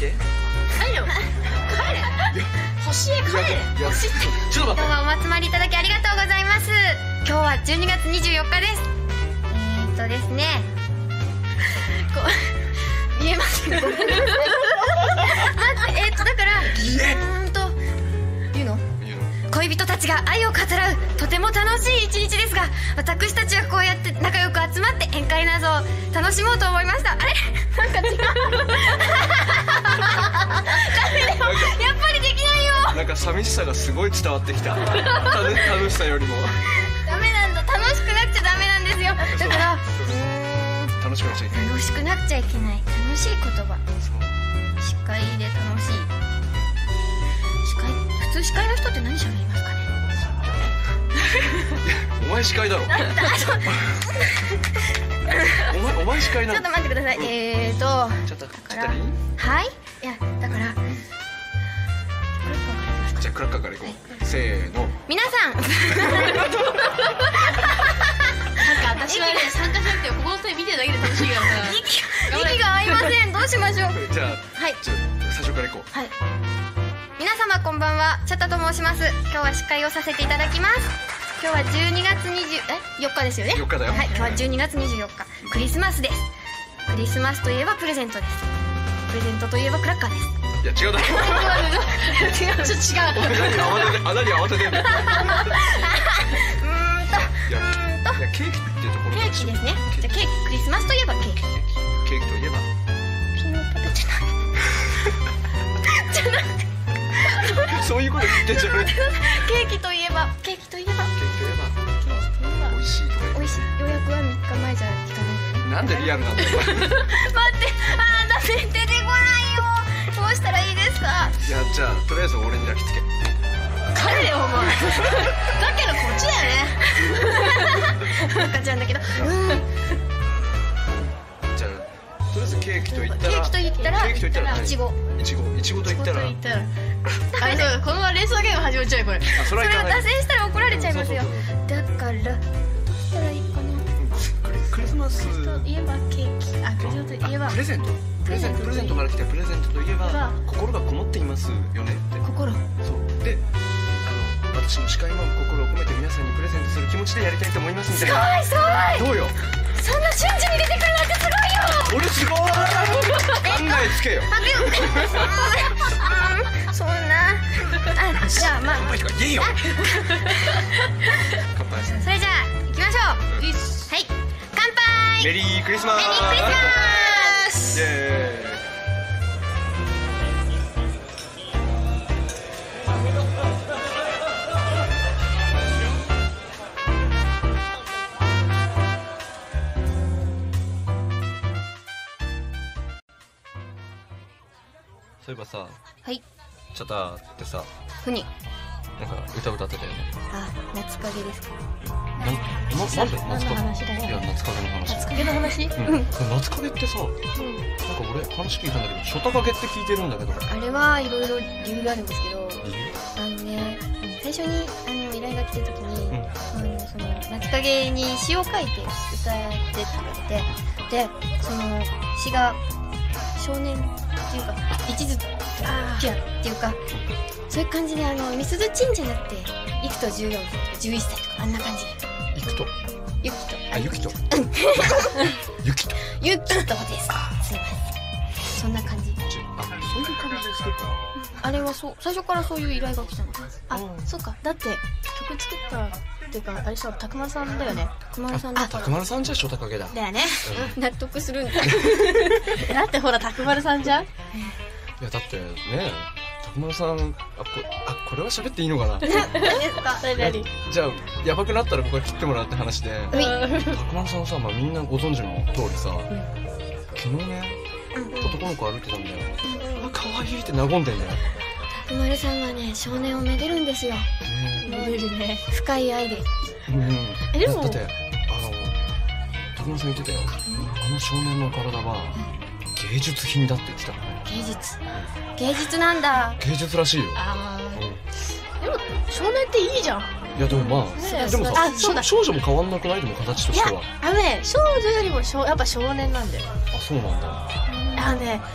て。 帰れよ。帰れ。星へ帰れ。星って。 ちょっと待って。 どうもお集まりいただきありがとうございます。今日は12月24日です。ですね。こう見えますけど。待って、だから言うの？恋人たちが愛を語らうとても楽しい一日ですが、私たちはこうやって仲良く集まって宴会などを楽しもうと思いました。あれ？なんか違う。ダメだよ。やっぱりできないよ。 なんか寂しさがすごい伝わってきた。楽しさよりも。 ダメなんだ。楽しくなくちゃダメなんですよ。だから楽しくなくちゃいけない。 楽しくなくちゃいけない。楽しい言葉。司会で楽しい。普通司会の人って何喋りますかね。 お前司会だろ。お前司会なの。 ちょっと待ってください。 ちょっとだからはい。いやだから。 じゃあクラッカーからいこう。せーの。 皆さん。 なんか私はね参加しなくてここの人見てるだけで楽しいからさ。 息が合いません。どうしましょう。 じゃあはい。 最初からいこう。 はい。皆様こんばんは、チャタと申します。今日は司会をさせていただきます。今日は12月4日ですよね。 4日だよ。 はい、今日は12月24日、クリスマスです。クリスマスといえばプレゼントです。プレゼントといえばクラッカーです。 いや違うだろ。 違う、ちょっと違う。 何慌ててんだよ。いやケーキってところ。 ケーキですね。じゃあケーキ、クリスマスといえばケーキ。 ケーキといえばピーナッツバターじゃない。じゃなくて。 そういうこと言ってんじゃない。 ケーキといえば美味しいとか。美味しい。予約は3日前じゃ聞かないよね。 なんでリアルなんだよ。 待って、ダメ、出てこないよ。どうしたらいいですか。 いやじゃあとりあえず俺に抱きつけ。 帰れよお前。だけどこっちだよね。 赤ちゃんだけど。 じゃあとりあえずケーキと言ったら。 ケーキと言ったらいちご。いちごと言ったら。 あ、そうこのまま連想ゲーム始まっちゃうこれ。 それは脱線したら怒られちゃいますよ。だからどうしたらいいかな。 クリスマスといえばケーキ。あ、クリスマスといえばプレゼントから来たプレゼントといえば心がこもっていますよねって。 心。 そうで私の司会の心を込めて皆さんにプレゼントする気持ちでやりたいと思いますみたいな。 すごいどうよ。 そんな瞬時に出てくるなんてすごいよ。 俺すごい。考えつけよ。 そんな。じゃあまあ。 乾杯とか言えよ。乾杯。 それじゃあ行きましょう。はい。乾杯。 メリークリスマス。 メリークリスマス。 イエーイ。そういえばさ、 はい。 チャタってさ、 ふに。 なんか歌ってたよね。 あ、夏影ですか。 なんで夏影？いや夏影の話。 夏影の話？ 夏影ってさ、なんか俺話聞いたんだけど、初太影って聞いてるんだけど。 あれはいろいろ理由があるんですけど、最初に依頼が来た時に、その夏影に詩を書いて歌ってって言われて、でその詩が少年っていうか一途ピュアっていうか、そういう感じでみすずちんじゃなくていくと14歳とか11歳とかあんな感じで。いくとゆきとゆきとゆきとゆきとです。すいません。そんな感じ。 そういう感じで作ったの？ あれはそう最初からそういう依頼が来たの。 あ、そうか。だって曲作ったっていうかあれさ、たくまるさんだよね。 たくまるさんだから。 たくまるさんじゃ初太影だ。 だよね。 納得するんだ。 だってほらたくまるさんじゃん。 いやだってね、たくまるさんこれは喋っていいのかな。 何ですか。 何？ じゃあやばくなったらここは切ってもらうって話で、たくまるさんさ、みんなご存知の通りさ、昨日ね男の子歩いてたんだよ。可愛いって和んでんだよ。 たくまるさんはね、少年をめでるんですよ。 めでるね。 深い愛で。 でもだってたくまるさん言ってたよ。少年の体は芸術品だって言ってた。芸術なんだ。 芸術らしいよ。 でも少年っていいじゃん。 いやでもでもさ、少女も変わんなくない？でも形としては。 少女よりもやっぱ少年なんだよ。 あ、そうなんだ。 こ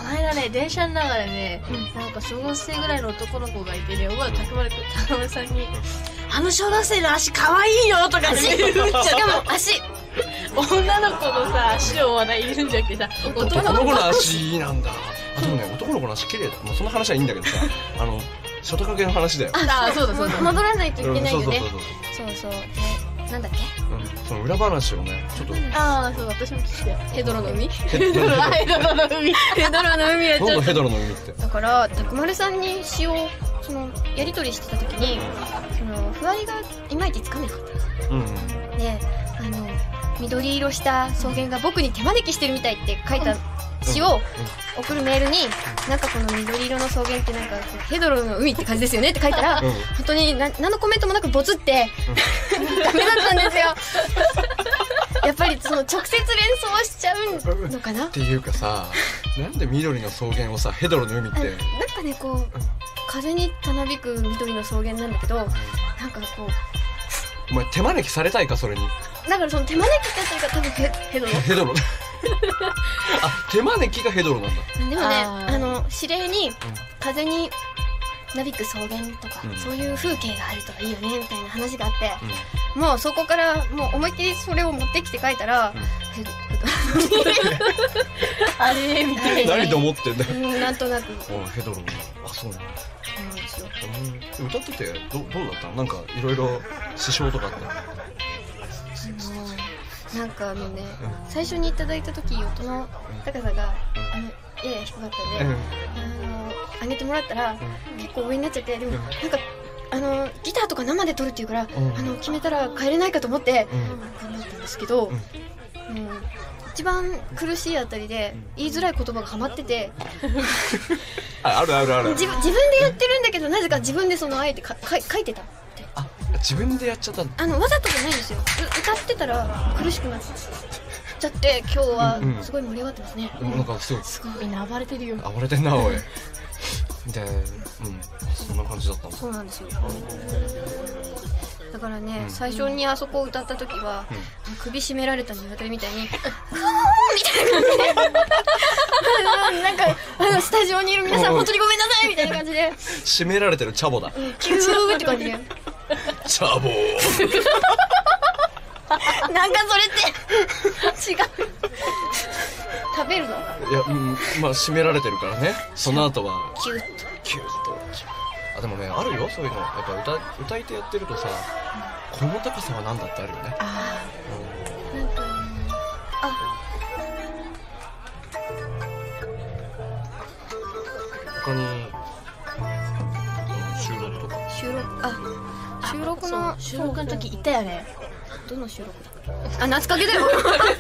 の間ね、電車の中でね、なんか小学生ぐらいの男の子がいてね、たくまるさんに、あの小学生の足かわいいよとかって言うんじゃん。 しかも足女の子のさ、足をまだ言うんじゃなくてさ、 男の子の足なんだ。あ、でもね、男の子の足綺麗。その話はいいんだけどさ、外掛けの話だよ。 あ、そうだそうだ。 戻らないといけないよね。 そうそう。なんだっけ？ その裏話をね、ちょっと。 ああ、そう、私も聞きたよ。ヘドロの海？ ヘドロの海。 ヘドロの海はちょっと。 ヘドロの海って。 だからたくまるさんに詩をやり取りしてた時に、ふわりがいまいちつかめなかった。で、緑色した草原が僕に手招きしてるみたいって書いた詩を送るメールに、なんかこの緑色の草原ってなんかヘドロの海って感じですよねって書いたら、本当に何のコメントもなくボツってダメだったんですよ。やっぱり直接連想しちゃうのかなっていうかさ、なんで緑の草原をさ、ヘドロの海ってなんかね、こう風にたなびく緑の草原なんだけど、なんかこう、 お前手招きされたいか、それに。 だからその手招きっていうか多分ヘドロあ、手招きがヘドロなんだ。 でもね、指令に風になびく草原とか、そういう風景があるといいよねみたいな話があって、もうそこからもう思いっきりそれを持ってきて書いたら、ヘドロあれみたいな。 何と思ってんだよ。 なんとなくヘドロ。あ、そうなんだ。歌っててどうだったの？なんかいろいろ支障とかあった？ なんか最初にいただいた時、音の高さがやや低かったんで、上げてもらったら結構上になっちゃって、でもなんかギターとか生で撮るっていうから、決めたら帰れないかと思って頑張ったんですけど、一番苦しいあたりで言いづらい言葉がハマっててある自分でやってるんだけど、なぜか自分であえて書いてたって。 あ、自分でやっちゃったの？ わざとじゃないんですよ。歌ってたら苦しくなっちゃって、今日はすごい盛り上がってますね。 なんかすごいみんな暴れてるよ。 暴れてんな、おい。で、そんな感じだったの？ そうなんですよ。だからね、最初にあそこを歌った時は、首絞められた鶏みたいに「ふーん!」みたいな感じでなんかスタジオにいる皆さん本当にごめんなさいみたいな感じで絞められてるチャボだ。 キューって感じでチャボなんかそれって違う。食べるの？いや、まあ締められてるからね。その後はキュッとあ、でもね、あるよ、そういうの。やっぱ歌い手やってるとさ、この高さはなんだってあるよね。 なんか他に収録の時いたよね。 どの収録だ？夏影だよ。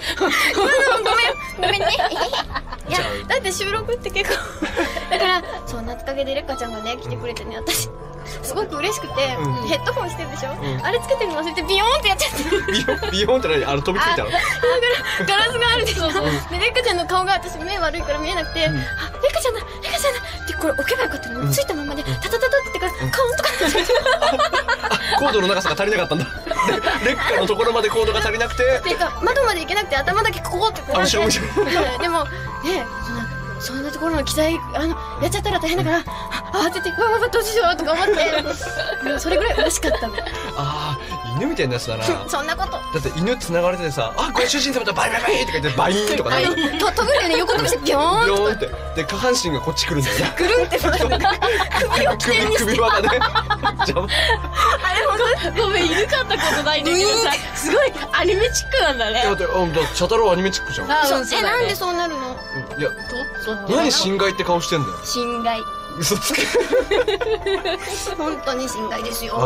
ごめんね。いや、だって収録って結構だからそう、夏影でレッカちゃんがね来てくれてね、私すごく嬉しくて、ヘッドホンしてるでしょ、あれつけてるの忘れてビヨーンってやっちゃってビヨーンって何？飛びついたの？ ガラスがあるでしょ。でレッカちゃんの顔が私目悪いから見えなくて、あ、レッカちゃんだってこれ置けばよかったのに、ついたままでタタタタってからカウンとかなっちゃってコードの長さが足りなかったんだ。レッカのところまでコードが足りなくて、 っていうか窓まで行けなくて頭だけここってこうやってでもね、そんなところの機材やっちゃったら大変だから、慌ててわどうしようとか思ってそれぐらい嬉しかったの。 ああ、犬みたいなやつだな。 そんなこと。 だって犬繋がれててさ、あ、ご主人様だ、バイバイバイとか言ってバイーンとかね。 飛ぶんだよね、横飛びしてビヨーンビヨーンって。で、下半身がこっち来るんだよね。 くるんって首を起点にして首輪がね。 あれ本当ごめん、犬飼ったことないんだけどさ、すごいアニメチックなんだね。 だって、チャタロウアニメチックじゃん。 なんでそうなるの？ いや、何心外って顔してんだよ。 心外。 嘘つけ。 本当に心外ですよ。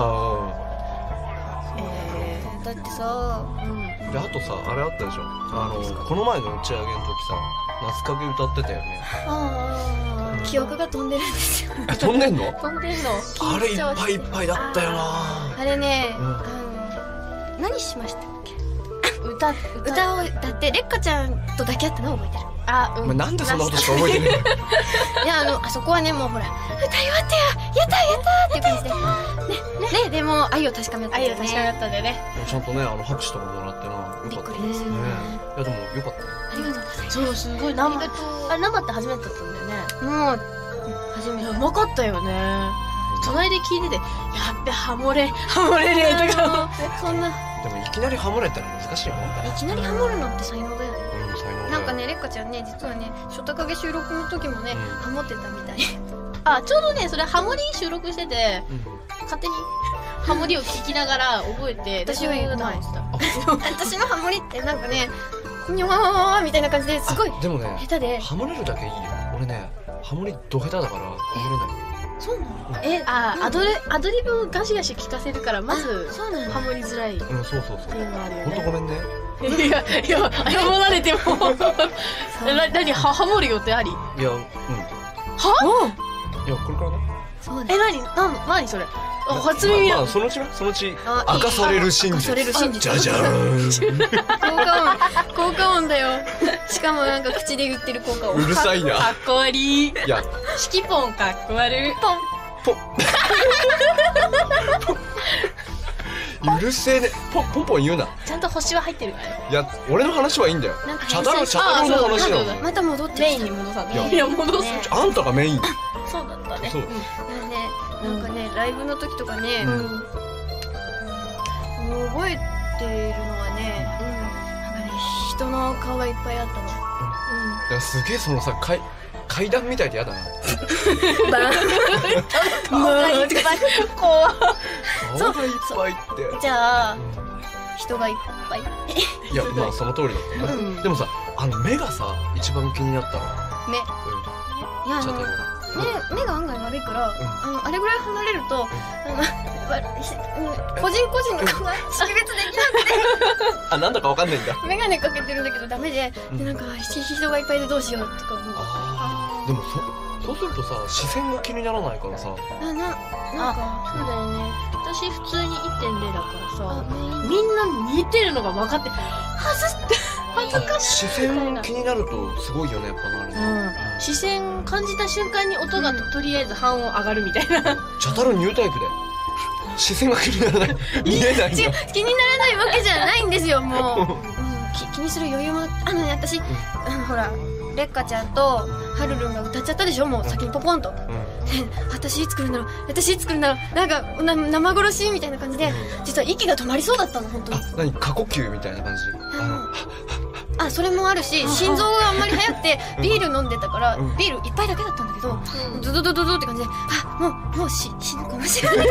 だってさ、 で、あとさ、あれあったでしょ、この前の打ち上げの時さ、夏影歌ってたよね。 記憶が飛んでるんですよ。 飛んでんの？ 飛んでんの？ あれいっぱいいっぱいだったよな。 あれね、何しましたっけ？歌を歌ってレッカちゃんとだけやったのを覚えてる。 なんでそんなことしか覚えてない？ いや、あそこはね、もうほら歌い終わってやったっていう感じでね、でも愛を確かめたんだよね。 愛を確かめたんだよね。 ちゃんとね、拍手とかもらってな。 びっくりですよね。 やでもよかった。 ありがとう。 そうすごい生って初めてだったんだよね。 もう初めて。 うまかったよね。隣で聞いてて、やっべハモれねとか。 そんなでもいきなりハモれたら難しいもんだよ。 いきなりハモるのって才能だよね。 才能だよ。 なんかね、レッカちゃんね、実はね、初高影収録の時もね、ハモってたみたい。 あ、ちょうどね、それハモリ収録してて、勝手にハモリを聞きながら覚えて、 私よりうまい。 私私のハモリってなんかね、にょーみたいな感じですごいでもね、 下手で。 ハモれるだけいいよ。俺ね、ハモリど下手だからハモれない。 そうなの？ アドリブをガシガシ聞かせるから、まずそうなの。 ハモりづらいってそうそうそう。 いうのがあるよほんとごめんね。 いや謝られても何ハモるよってあり？ いや、 はいや、これからね。 そうだ。 何それ？初耳だ。 まあそのうち明かされる真実。 明かされる真実。 じゃじゃーん。 効果音だよ。しかもなんか口で言ってる効果音。 うるさいな。 かっこ悪い。 いや、 シキポンかっこ悪い。 ポン。うるせえね。ポンポン言うな。 ちゃんと星は入ってるからね。 いや、俺の話はいいんだよ。 なんかチャタロの話なの。 また戻ってメインに戻さない。 いや戻す。 あんたがメイン。 そうだったね。 そう。 なんかね、ライブの時とかね、覚えてるのはね、なんかね、人の顔がいっぱいあったの。 だからすげえそのさ、階段みたいでやだな。 顔がいっぱい。 顔がいっぱいって。 じゃあ、人がいっぱい。 いや、まあその通りだったね。でもさ、目がさ、一番気になったの。 目。いや、 チャタロ目が案外悪いから、あれぐらい離れると、個人個人の顔が識別できなくて、 なんだかわかんないんだ。 眼鏡かけてるんだけどダメで、なんか人がいっぱいでどうしようとか思う。 でもそうするとさ、視線が気にならないからさ。 なんかそうだよね。私普通に 1.0 だからさ、みんな似てるのが分かって、恥ずかしい。 視線気になるとすごいよね、やっぱなあれね。 視線感じた瞬間に音がとりあえず半音上がるみたいな。 チャタロニュータイプで視線が気にならない。見えないんだ。 気にならないわけじゃないんですよ、もう。気にする余裕も私、ほらレッカちゃんとハルルンが歌っちゃったでしょ、もう先にポポンと。私いつ来るんだろう、なんか生殺しみたいな感じで、実は息が止まりそうだったの、本当に。 何、過呼吸みたいな感じ。 それもあるし、心臓があんまり速くてビール飲んでたから、ビール一杯だけだったんだけど、ドドドドドって感じで、もう死ぬかもしれない。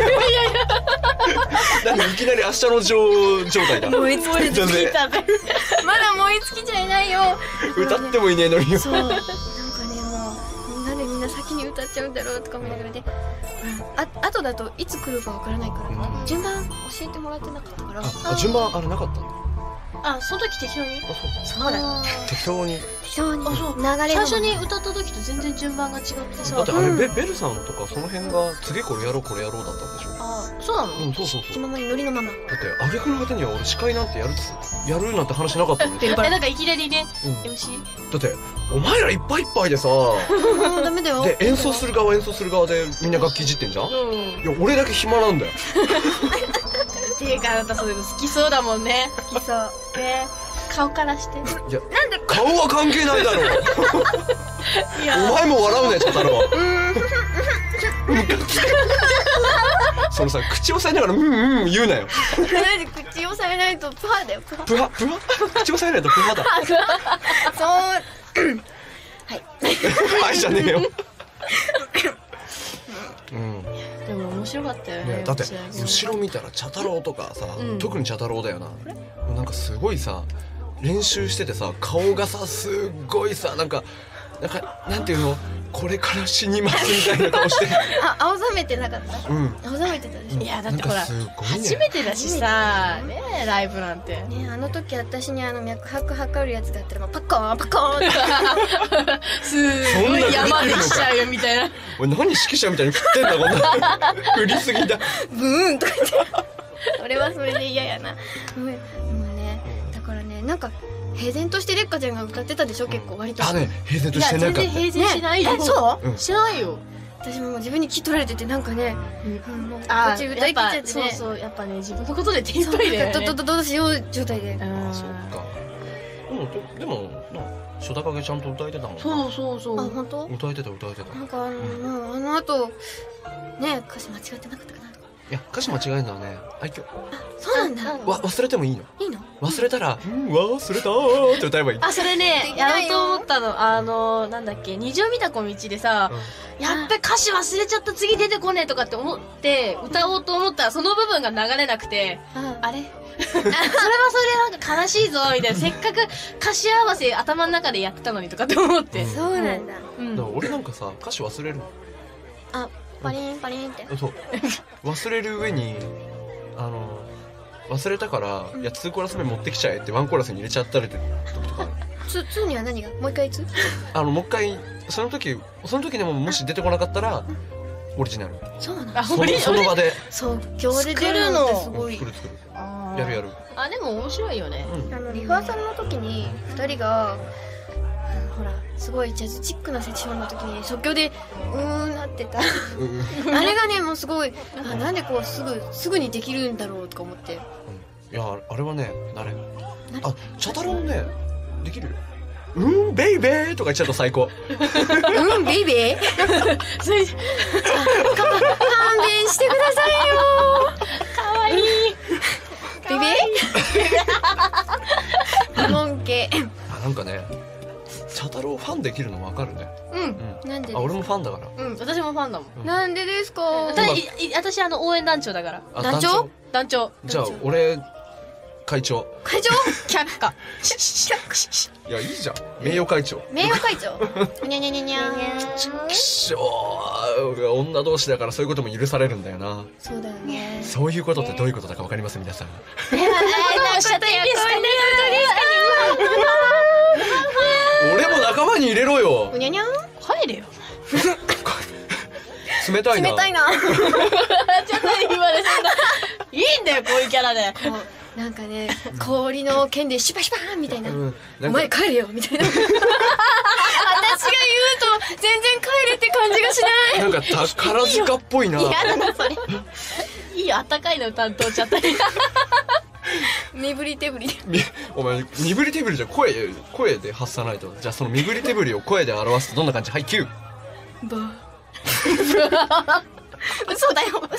何、いきなり明日の状態だ。 燃え尽きたぜ。 まだ燃え尽きちゃいないよ。 歌ってもいねえのに。 そう、なんかね、もうなんでみんな先に歌っちゃうんだろうとか思いながらね、後だといつ来るかわからないから、順番教えてもらってなかったから。 順番なかったんだ。 その時適当に。 そうだ。 適当に。 流れ。 最初に歌った時と全然順番が違ってさ。 だってあれベルさんとかその辺が次これやろうだったんでしょ。 そうなの？ そう。 気ままにノリのまま。 だって挙句の果てには俺司会なんてやるなんて話なかったのに。 なんかいきなりね、MC。 だってお前らいっぱいいっぱいでさ。 ダメだよ。 で演奏する側でみんな楽器いじってんじゃん。いや俺だけ暇なんだよ。 っていうか、あなたそういうの好きそうだもんね。 好きそう。 ね、顔からして。 いや、なんで顔は関係ないだろう。お前も笑うね、チャタロ。そのさ、口押さえながら言うなよ。 口押さえないとプハだよ。 プハ口押さえないとプハだ。 そう。 はいじゃねえよ。 でも面白かったよね。 だって後ろ見たらチャタロウとかさ、特にチャタロウだよな。なんかすごいさ、練習しててさ、顔がさすっごいさ、なんかなんていうの、これから死にますみたいな顔して。 青ざめてなかった？青ざめてたでしょ。 いやだってほら初めてだしさ、ねえライブなんて。 ね、あの時私に脈拍測るやつがあったらパコーンパコーンとかすごい山でしちゃうよみたいな。 おい何指揮者みたいに振ってんだこんな。振りすぎだ。 ブーンとか言って。俺はそれで嫌やな。もうね、だからね、なんか平然としてレッカちゃんが歌ってたでしょ、結構割と。 ね、平然としてなかった。 全然平然しないよ。 そう？ しないよ。 私も自分に気取られてて、なんかね、 あ、 歌い切っちゃってね。 そう、やっぱね、自分のことで手いっぱいだよね。 どうしよう状態で。 そっか。 でもな初高影ちゃんと歌えてたもんな。 そうそうそう。 あ、本当？ 歌えてた歌えてた。 なんかもうあの後ね、歌詞間違ってなかったかなとか。 いや歌詞間違えるのはね愛嬌。 そうなんだ。 忘れてもいいの。 いいの？ 忘れたら忘れたーって歌えばいい。 あ、それね、やろうと思ったの。なんだっけ、二条見た子道でさ、やっべ歌詞忘れちゃった、次出てこねえとかって思って歌おうと思ったらその部分が流れなくて、あれそれはそれでなんか悲しいぞみたいな、せっかく歌詞合わせ頭の中でやってたのにとかって思って。 そうなんだ。 うんだから俺なんかさ歌詞忘れるの。 あ、パリンパリンって。 そう忘れる上に忘れたからいや2コーラス目持ってきちゃえって1コーラスに入れちゃったりって時とかある。 2には何が？もう一回いつ？ もう一回その時でももし出てこなかったらオリジナル。 そうなの。 その場で即興で出るのってすごい。 作るやる。 あ、でも面白いよね。 リハーサルの時に2人がほらすごいジャズチックなセクションの時に即興でなってたあれがねもうすごいなんでこうすぐにできるんだろうとか思って。 いやあれはね茶太郎ねできるよ。ベイベーとか言っちゃうと最高。 ベイベーそれ勘弁してくださいよ。 かわいい。 ベイベー疑問系。 なんかね茶太郎ファンできるの分かるね。 なんで？ 俺もファンだから。 私もファンだもん。 なんでですか？ 私応援団長だから。団長。 じゃあ俺会長却下。 いやいいじゃん名誉会長。 にゃにゃにゃにゃきしょー女同士だからそういうことも許されるんだよな。 そうだよね。 そういうことってどういうことだか分かります皆さん。 おっしゃっていいですかね。 俺も仲間に入れろよ。 うにゃにゃ帰れよ。 冷たいな。 ちょっと言われそうな。いいんだよこういうキャラで。 なんかね氷の剣でシュパシュパーンみたいな。おなんか前帰れよみたいな。私が言うと全然帰れって感じがしない。 なんか宝塚っぽいな。 嫌だなそれ。いいよ、あったかいの担当ちゃったり。 身振り手振りで。 お前身振り手振りじゃ声で発さないと。じゃあその身振り手振りを声で表すとどんな感じ？はい、キュー。 嘘だよ。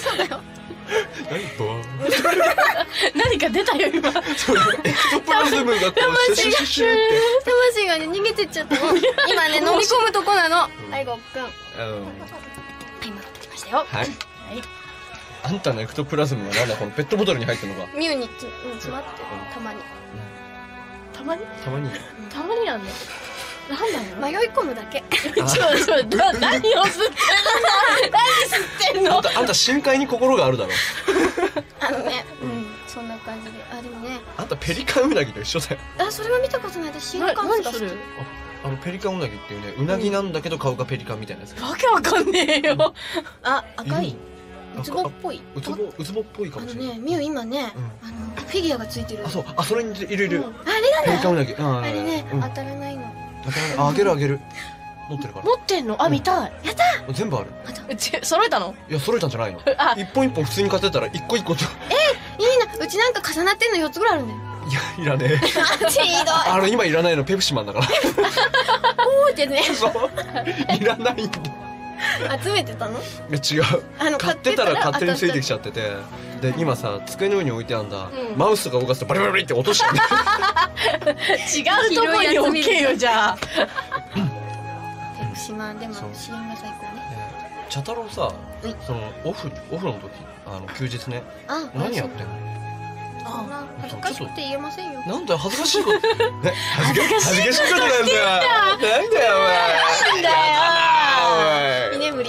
何か出たよ今。 エクトプラズムがこうシュシュシュシュって魂がね逃げてっちゃったの。今ね飲み込むとこなの。はいごっくん。はい戻ってきましたよ。 はい。あんたのエクトプラズムはなんだこのペットボトルに入ってるのか。 ミュウに詰まってるたまに。 たまになんだよ。なんだよ。 迷い込むだけ。 何を吸ってんの？何吸ってんの？ あんた深海に心があるだろ。 そんな感じで。でもね。 あんたペリカンウナギと一緒だよ。 それは見たことない。私新幹線が好き。 ペリカンウナギっていうねウナギなんだけど顔がペリカンみたいなやつ。 わけわかんねえよ。 赤い。ウツボっぽい。 ウツボっぽいかもしれない。 ミュウ今ねフィギュアがついてる。 そうそれにいる。 あれだね。 ペリカンウナギ。 あれね当たらないの。 あげる持ってるから。 持ってんの？見たい。 やった。 全部ある。 揃えたの？ いや揃えたんじゃないの。一本一本普通に買ってたら一個一個と。 いいな。うちなんか重なってんの4つぐらいあるんだよ。 いやいらねえ。今いらないのペプシマンだから。 おーってね。 いらないんだ。 集めてたの？ いや違う。買ってたら勝手についてきちゃってて、で今さ机の上に置いてあんだ。マウスとか動かすとバリバリバリって落として。 違うとこに置けよじゃあ。 ペプシマンでも CM が最高ね。 茶太郎さ、そのオフの時休日ね。何やってんの？ 恥ずかしくて言えませんよ。 なんだよ恥ずかしいこと。恥ずかしいことなんだよ。なんだよお前。 なんだよ。 居眠り。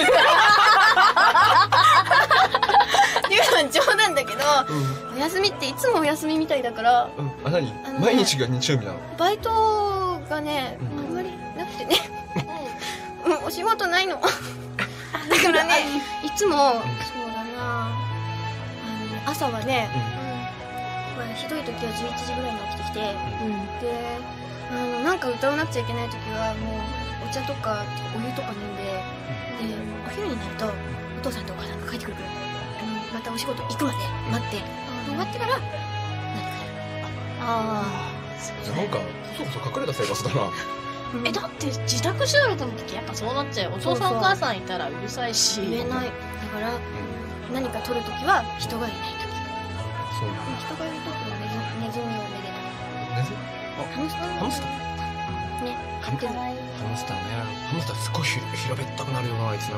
ゆうさん冗談だけど、お休みっていつもお休みみたいだから。 何？毎日が日曜日なの？ バイトがねあんまりなくてね。お仕事ないの。だからねいつもそうだな。朝はね。ひどい時は11時ぐらいに起きてきて、でなんか歌わなくちゃいけない時はもうお茶とかお湯とか飲んで、でお昼になるとお父さんとお母さんが帰ってくるからまたお仕事行くまで待って終わってから何かやる。 なんかそこそ隠れた生活だな。 だって自宅収録の時やっぱそうなっちゃうよ。お父さんお母さんいたらうるさいし言えない。だから何か撮るときは人がいないとき。 そう。 人がいるときはネズミをめでたい。 ネズミ？ ハムスター？ ハムスター？ ね。 ハムスターね。ハムスターすごい平べったくなるよなあいつ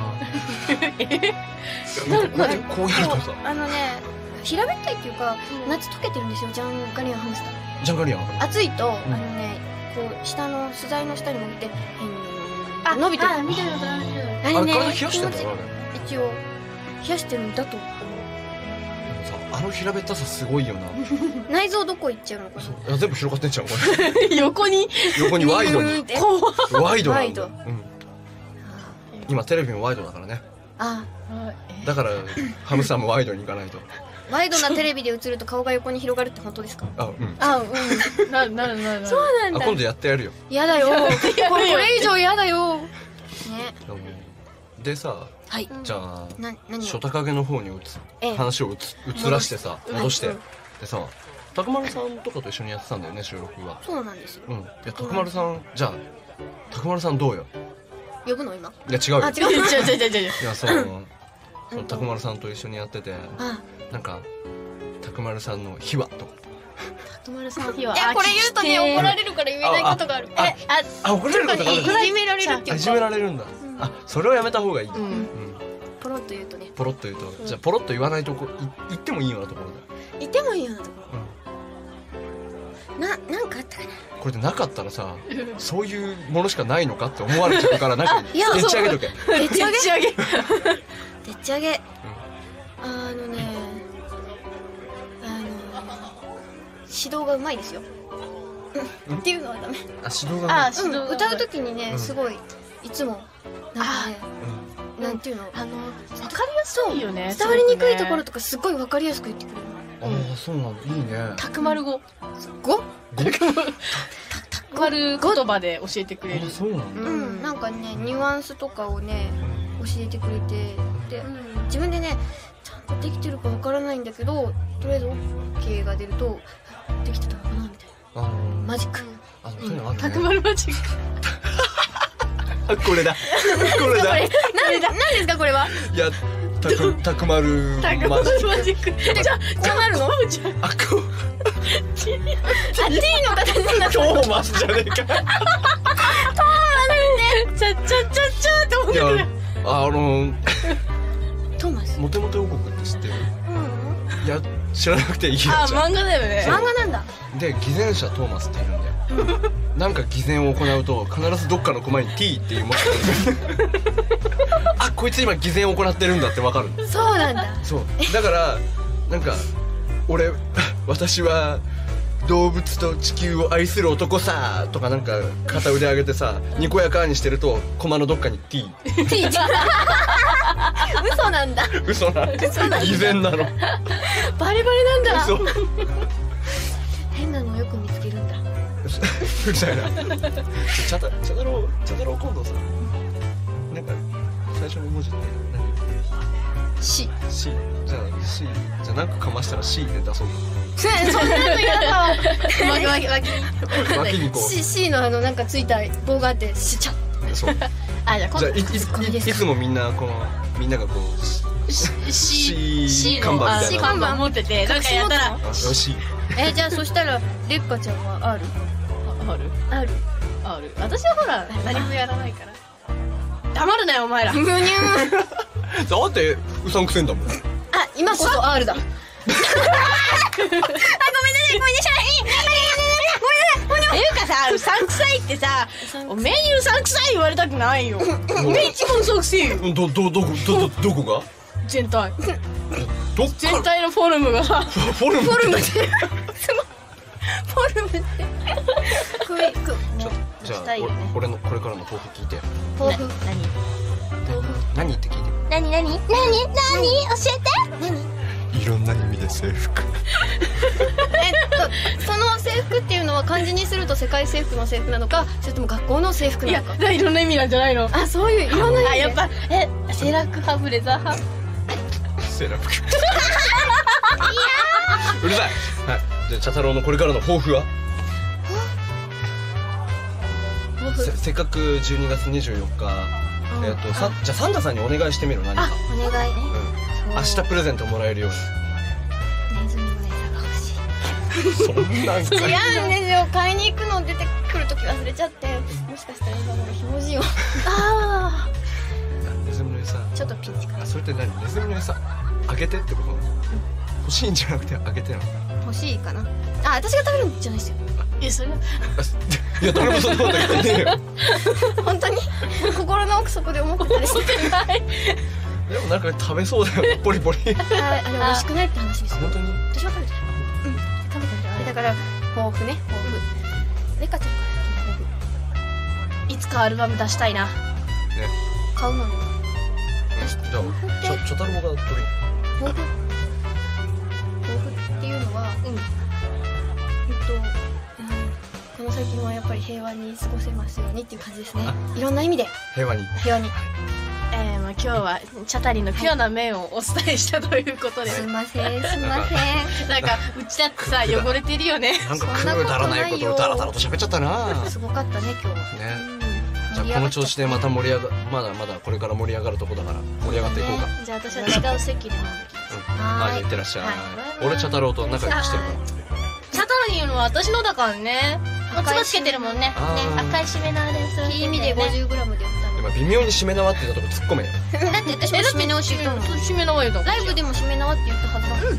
な。こうやるとさ。 平べったいっていうか夏溶けてるんですよ。ジャンガリアンハムスター。 ジャンガリアン。 暑いとこう下の素材の下にもいて伸びてる。 見てることある。 あれね、 体冷やしてんだよあれ。 一応冷やしてるんだと。 あの平べったさすごいよな。 内臓どこ行っちゃうのかな。 そう。いや全部広がってんじゃんこれ。 横にワイドに。ワイドなんだ。 ワイド。 今テレビもワイドだからね。だからハムスターもワイドに行かないと。 ワイドなテレビで映ると顔が横に広がるって本当ですか？ なる。 そうなんだ。 今度やってやるよ。 やだよ。これ以上やだよ。ね。 でさ、じゃあ初高影の方に話を移らしてさ、戻してでさ、たくまるさんとかと一緒にやってたんだよね収録は。 そうなんですよ。 いやたくまるさんじゃあたくまるさんどうよ。 呼ぶの今？ いや違うよ。 違う。 いやそのたくまるさんと一緒にやってて、なんかたくまるさんの秘話とか。 たくまるさんの秘話。 いやこれ言うとね怒られるから言えないことがある。 怒られることがある。 いじめられるっていうか。 いじめられるんだ。それをやめた方がいい。 ポロッと言うとね。 ポロッと言うと、じゃあポロッと言わないとこ言ってもいいようなところだ。 言ってもいいようなところ。なんかあったかな。 これでなかったらさ、そういうものしかないのかって思われちゃうからなんかでっち上げとけ。 でっち上げ。でっち上げ。指導がうまいですよ。っていうのはダメ。 指導が。 歌う時にねすごいいつもなんかねなんていうのわかりやすいよね。 伝わりにくいところとかすごいわかりやすく言ってくれる。 そうなんだ。いいね。 たくまる語。たくまる言葉で教えてくれる。 そうなんだ。 なんかねニュアンスとかをね教えてくれて、で自分でねちゃんとできてるかわからないんだけど、とりあえず OK が出るとできてたのかなみたいな。マジック。 たくまるマジック。 これだ。これだ。 何ですかこれは。 いやたくまるマジック。 じゃあなるの？ あこう。 T の形になった。 トーマスじゃねえか。 トーマスね。ちゃって思ってくる。 トーマス。 モテモテ王国って知ってる？いや知らなくていいやつ。 漫画だよね。 漫画なんだ。 で偽善者トーマスっているんだよ。なんか偽善を行うと必ずどっかのコマに T っていう文字が出る。あこいつ今偽善を行ってるんだってわかる。 そうなんだ。 そうだからなんか私は動物と地球を愛する男さとかなんか片腕上げてさにこやかにしてるとコマのどっかに T。 嘘なんだ。 嘘なの。偽善なの。 バレバレなんだ。 嘘。 変なのよく見つけるんだ。 うるさいな。茶太郎今度さ、なんか最初の文字って何？ C。 じゃあなんかかましたら C で出そうか。 そんなの嫌だ。 脇にこう。 C のなんかついた棒があってしちゃ。 そう。じゃあいつもみんながこう C 看板みたいな。 看板持っててなんかやったら。 よし。 じゃあそしたらレッカちゃんは R。 私はほら何もやらないから。黙るなよお前ら。 むにゅー。 だってうさんくせんだもん。 今こそ R だ。ごめんなさい。 っていうかさ、うさんくさいってさ、おめえにうさんくさい言われたくないよ。おめえ一番うさんくせえよ。 どこが？ 全体。全体のフォルムが。 フォルムって。じゃあ俺のこれからの抱負聞いて。 抱負。 何って聞いて。 何教えて。 いろんな意味で制服。 その制服っていうのは漢字にすると世界征服の制服なのか、それとも学校の制服なのか。 いろんな意味なんじゃないの？ そういういろんな意味。 やっぱセーラー服派ブレザー派。 セーラー服。うるさい。はい。じゃあ茶太郎のこれからの抱負は？ 抱せっかく12月24日じゃあサンタさんにお願いしてみる。何かお願い。 明日プレゼントもらえるように。 ネズミの餌が欲しい。 そんなんか違うんですよ。買いに行くの出てくるとき忘れちゃって、もしかしたら今頃ひもじいよ。あネズミの餌あ、ちょっとピンチかな。 それって何？ネズミの餌あげてってこと？欲しいんじゃなくてあげてなの？ 欲しいかな。あ、私が食べるんじゃないですよ。 それいや誰もそんなこと言ってねえよ。 本当に心の奥底で思ってたです。 でもなんか食べそうだよ。ポリポリ。 あれ美味しくないって話ですよ。 本当に？ 私は食べてる。食べてる。あれだから抱負ね、抱負。レカちゃんから先に抱負。 いつかアルバム出したいな。 買うのに。 じゃあチョタルボが取り。 抱負っていうのは、この先はやっぱり平和に過ごせますようにっていう感じですね。いろんな意味で平和に。 まあ今日はチャタリのピュアな面をお伝えしたということで、 すいませんすいません。 なんかうちだってさ汚れてるよね。 なんかくだらないことをダラダラと喋っちゃったな。 すごかったね今日は。 ね。じゃあこの調子でまた盛り上がまだこれから盛り上がるとこだから盛り上がっていこうか。 じゃあ私は違う席で飲んできます。 じゃあ行ってらっしゃい。俺チャタロウと仲良くしてるから。 チャタロに言うのは私のだからね。つばつけてるもんね。赤いしめ縄です。 いい意味で 50g で売ったの。 今微妙にしめ縄って言ったとこ突っ込めよ。 だって私もしめ縄って言ったの。 しめ縄言うとライブでもしめ縄って言ったはずだもん。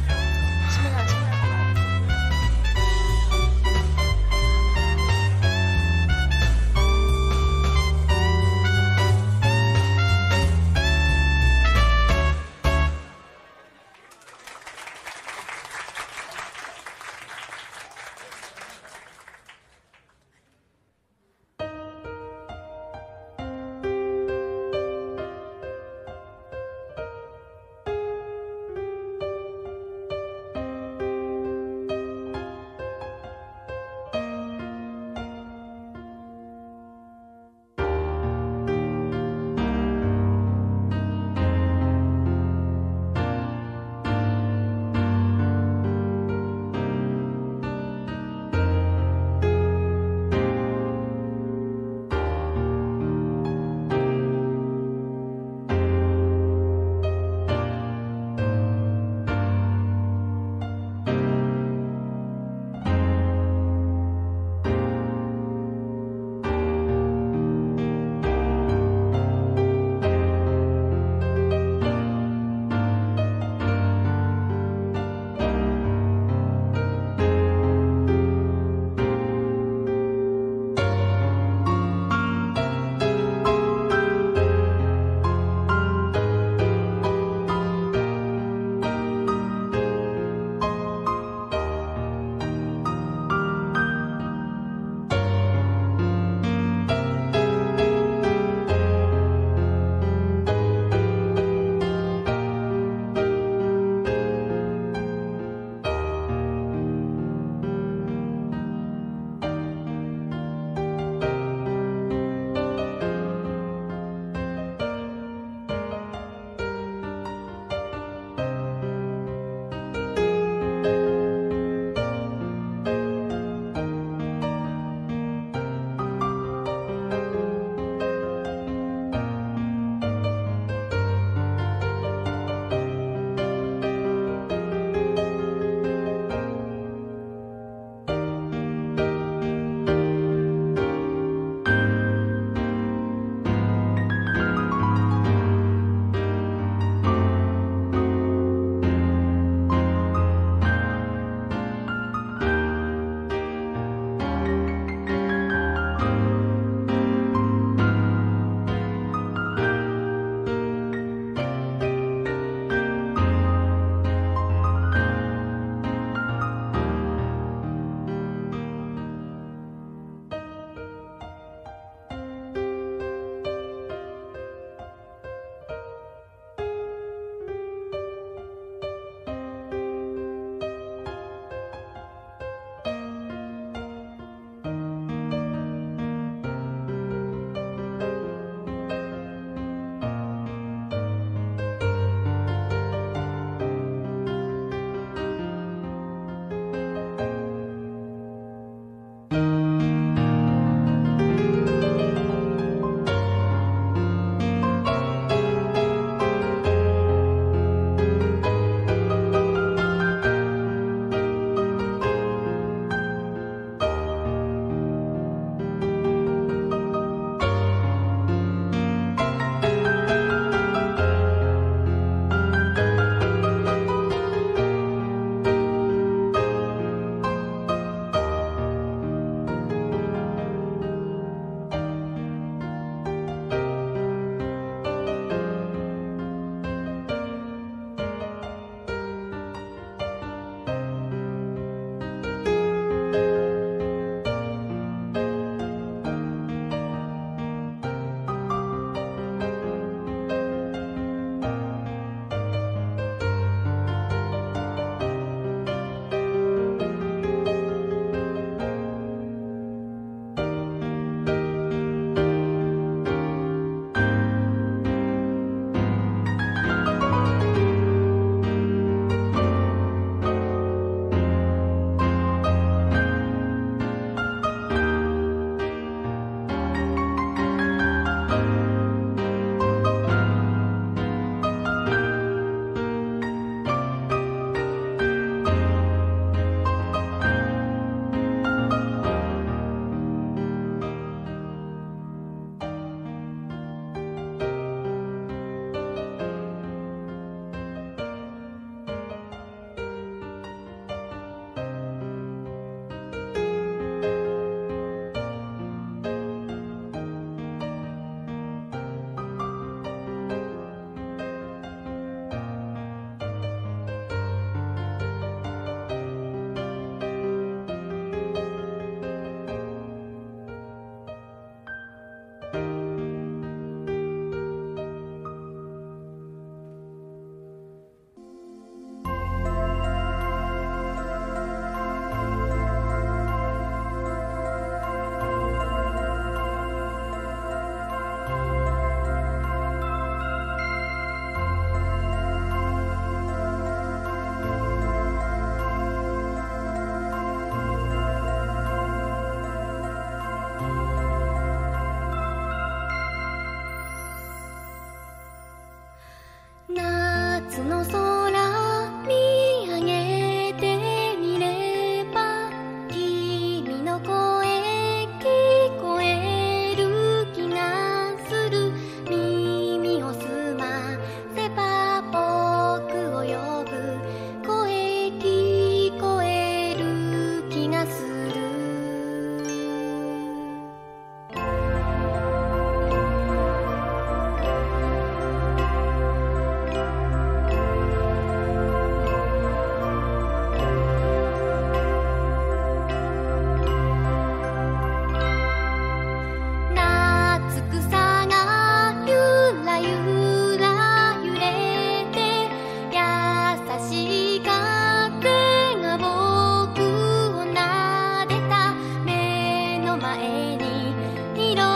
色